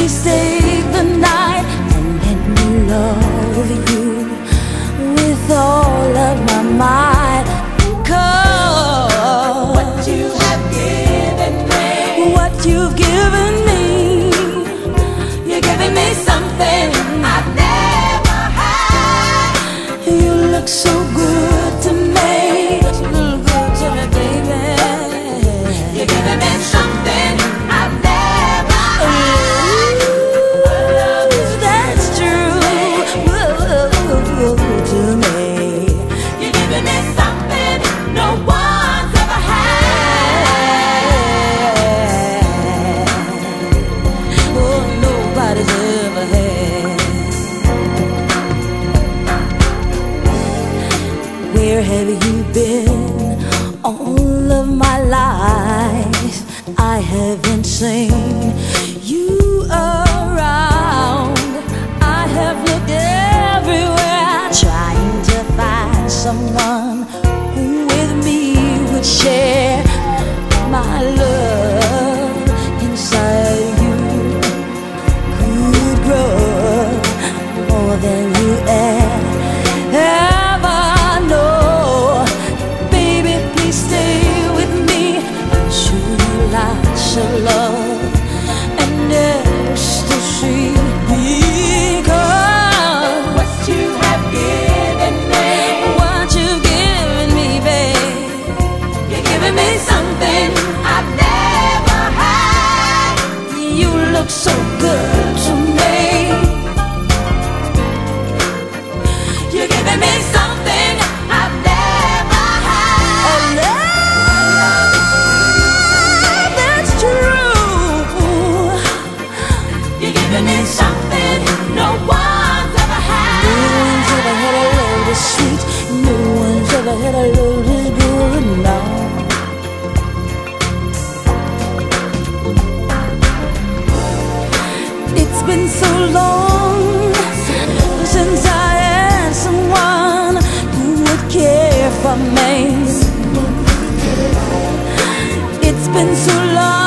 please take the night and let me love you with all of my might. 'Cause what you have given me, what you've given me, you're giving me something I've never had. you look so good to me. You look good to me, baby. You're giving me something I've never had. Ooh, that's true. Ooh, to me. You're giving me something no one's ever had. Oh, nobody's ever had. Where have you been all of my life? I haven't seen you around. I have looked everywhere trying to find someone who with me would share my love. Inside you could grow more than you ever know. Baby, please stay with me and show you lots of love and ecstasy. Because What you have given me, what you've given me, babe, you're giving me something I've never had. you look so good to me. You're giving me something I've never had. Love, that's true. You're giving me something no one's ever No one's had. ever had a love this sweet. No one's ever had a love this good. No. It's been so long since I had someone who would care for me. It's been so long